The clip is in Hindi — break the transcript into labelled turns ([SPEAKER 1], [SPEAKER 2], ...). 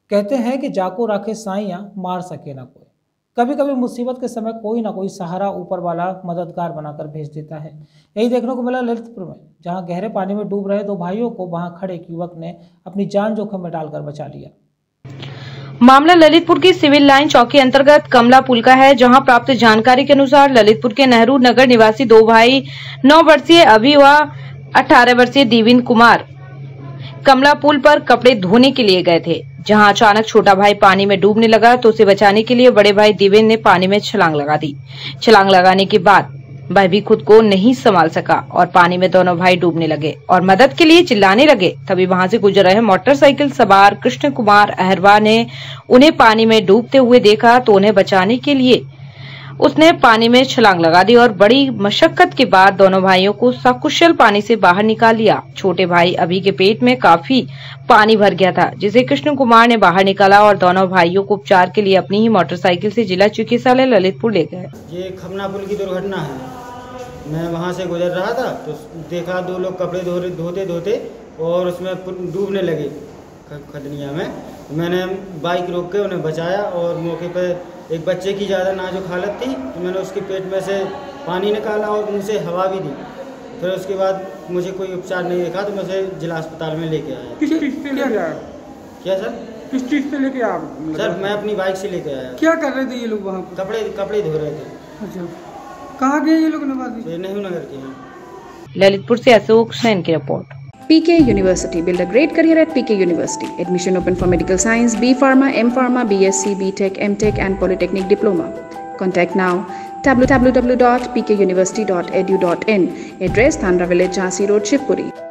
[SPEAKER 1] कहते हैं कि जाको राखे साइया मार सके ना कोई। कभी कभी मुसीबत के समय कोई ना कोई सहारा ऊपर वाला मददगार बनाकर भेज देता है। यही देखने को मिला ललितपुर में, जहां गहरे पानी में डूब रहे दो भाइयों को वहां खड़े एक युवक ने अपनी जान जोखिम में डालकर बचा लिया।
[SPEAKER 2] मामला ललितपुर की सिविल लाइन चौकी अंतर्गत कमला पुल का है, जहां प्राप्त जानकारी के अनुसार ललितपुर के नेहरू नगर निवासी दो भाई 9 वर्षीय अभी व 18 वर्षीय दिविन कुमार कमला पुल पर कपड़े धोने के लिए गए थे, जहां अचानक छोटा भाई पानी में डूबने लगा तो उसे बचाने के लिए बड़े भाई दिवेन ने पानी में छलांग लगा दी। छलांग लगाने के बाद वह भी खुद को नहीं संभाल सका और पानी में दोनों भाई डूबने लगे और मदद के लिए चिल्लाने लगे। तभी वहां से गुजर रहे मोटरसाइकिल सवार कृष्ण कुमार अहरवा ने उन्हें पानी में डूबते हुए देखा तो उन्हें बचाने के लिए उसने पानी में छलांग लगा दी और बड़ी मशक्कत के बाद दोनों भाइयों को सकुशल पानी से बाहर निकाल लिया। छोटे भाई अभी के पेट में काफी पानी भर गया था, जिसे कृष्ण कुमार ने बाहर निकाला और दोनों भाइयों को उपचार के लिए अपनी ही मोटरसाइकिल से जिला चिकित्सालय ललितपुर ले गए।
[SPEAKER 3] ये खमना पुल की दुर्घटना है। मैं वहाँ से गुजर रहा था तो देखा दो लोग कपड़े धोते धोते और उसमें डूबने लगे खदनिया में। मैंने बाइक रोक के उन्हें बचाया और मौके पर एक बच्चे की ज़्यादा नाजुक हालत थी तो मैंने उसके पेट में से पानी निकाला और मुँह से हवा भी दी। फिर उसके बाद मुझे कोई उपचार नहीं दिखा तो मैं उसे जिला अस्पताल में लेके आया।
[SPEAKER 4] किस चीज़ से लेके आया?
[SPEAKER 3] क्या सर?
[SPEAKER 4] किस चीज़ से लेके आया?
[SPEAKER 3] सर मैं अपनी बाइक से लेके आया।
[SPEAKER 4] क्या कर रहे थे ये लोग वहाँ?
[SPEAKER 3] कपड़े धो रहे थे।
[SPEAKER 4] अच्छा, कहाँ गए ये लोग निवासी?
[SPEAKER 3] नेहरू नगर के हैं।
[SPEAKER 2] ललितपुर से अशोक सैन की report.
[SPEAKER 5] PK University. Build a great career at PK University. Admission open for medical science, B Pharma, M Pharma, BSc, BTech, MTech and Polytechnic Diploma. Contact now www.pkuniversity.edu.in. Address Thandra Village, Jhansi Road, Shivpuri.